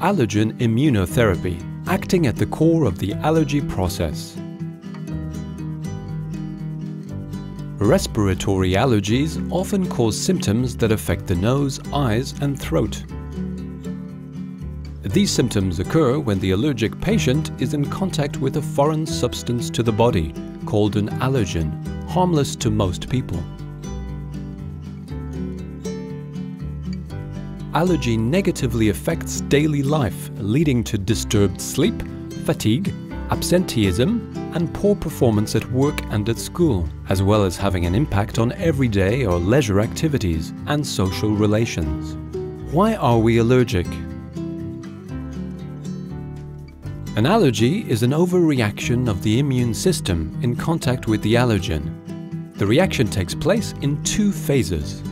Allergen immunotherapy, acting at the core of the allergy process. Respiratory allergies often cause symptoms that affect the nose, eyes, and throat. These symptoms occur when the allergic patient is in contact with a foreign substance to the body, called an allergen, harmless to most people. Allergy negatively affects daily life, leading to disturbed sleep, fatigue, absenteeism, and poor performance at work and at school, as well as having an impact on everyday or leisure activities and social relations. Why are we allergic? An allergy is an overreaction of the immune system in contact with the allergen. The reaction takes place in two phases.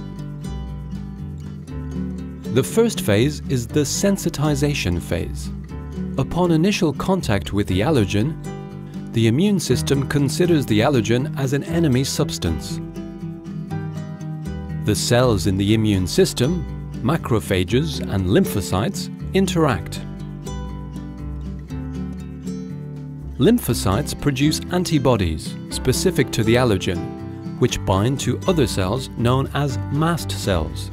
The first phase is the sensitization phase. Upon initial contact with the allergen, the immune system considers the allergen as an enemy substance. The cells in the immune system, macrophages and lymphocytes, interact. Lymphocytes produce antibodies specific to the allergen, which bind to other cells known as mast cells.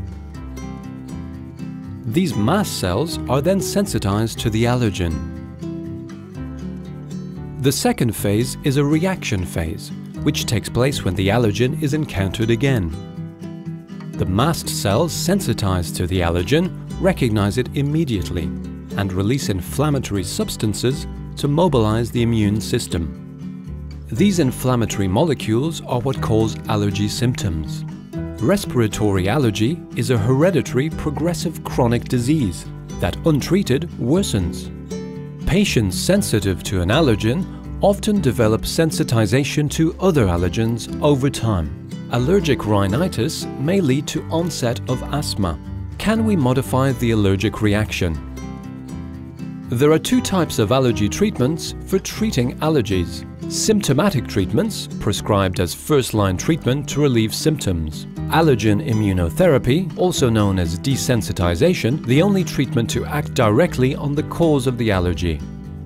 These mast cells are then sensitized to the allergen. The second phase is a reaction phase, which takes place when the allergen is encountered again. The mast cells sensitized to the allergen recognize it immediately and release inflammatory substances to mobilize the immune system. These inflammatory molecules are what cause allergy symptoms. Respiratory allergy is a hereditary progressive chronic disease that, untreated, worsens. Patients sensitive to an allergen often develop sensitization to other allergens over time. Allergic rhinitis may lead to onset of asthma. Can we modify the allergic reaction? There are two types of allergy treatments for treating allergies. Symptomatic treatments, prescribed as first-line treatment to relieve symptoms. Allergen immunotherapy, also known as desensitization, the only treatment to act directly on the cause of the allergy.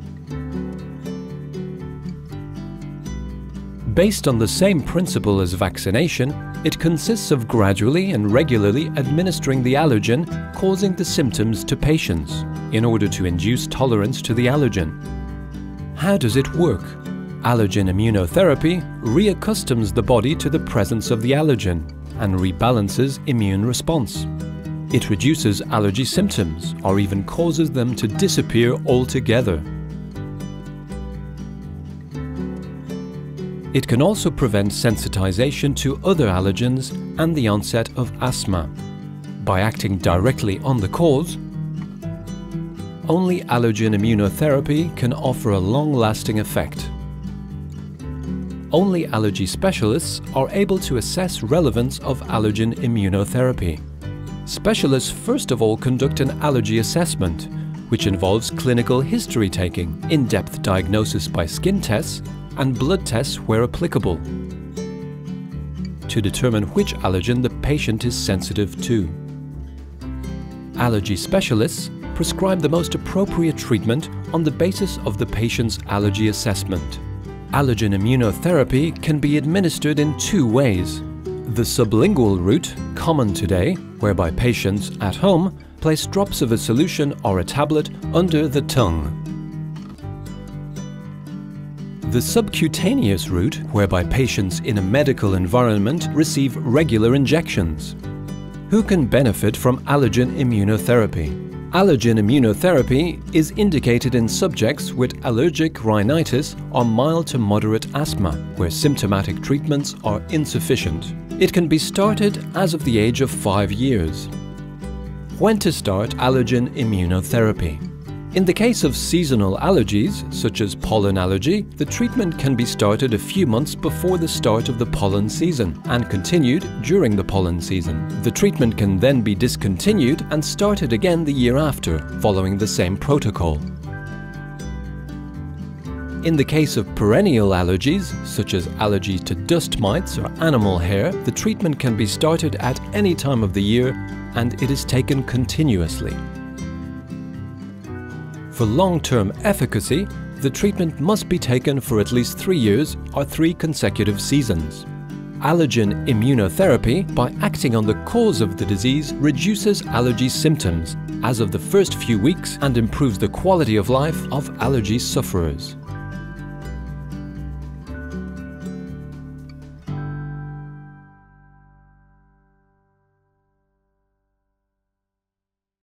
Based on the same principle as vaccination, it consists of gradually and regularly administering the allergen causing the symptoms to patients in order to induce tolerance to the allergen. How does it work? Allergen immunotherapy reaccustoms the body to the presence of the allergen and rebalances immune response. It reduces allergy symptoms or even causes them to disappear altogether. It can also prevent sensitization to other allergens and the onset of asthma. By acting directly on the cause, only allergen immunotherapy can offer a long-lasting effect. Only allergy specialists are able to assess relevance of allergen immunotherapy. Specialists first of all conduct an allergy assessment, which involves clinical history taking, in-depth diagnosis by skin tests, and blood tests where applicable, to determine which allergen the patient is sensitive to. Allergy specialists prescribe the most appropriate treatment on the basis of the patient's allergy assessment. Allergen immunotherapy can be administered in two ways. The sublingual route, common today, whereby patients at home place drops of a solution or a tablet under the tongue. The subcutaneous route, whereby patients in a medical environment receive regular injections. Who can benefit from allergen immunotherapy? Allergen immunotherapy is indicated in subjects with allergic rhinitis or mild to moderate asthma, where symptomatic treatments are insufficient. It can be started as of the age of 5 years. When to start allergen immunotherapy? In the case of seasonal allergies, such as pollen allergy, the treatment can be started a few months before the start of the pollen season and continued during the pollen season. The treatment can then be discontinued and started again the year after, following the same protocol. In the case of perennial allergies, such as allergy to dust mites or animal hair, the treatment can be started at any time of the year and it is taken continuously. For long-term efficacy, the treatment must be taken for at least 3 years or 3 consecutive seasons. Allergen immunotherapy, by acting on the cause of the disease, reduces allergy symptoms as of the first few weeks and improves the quality of life of allergy sufferers.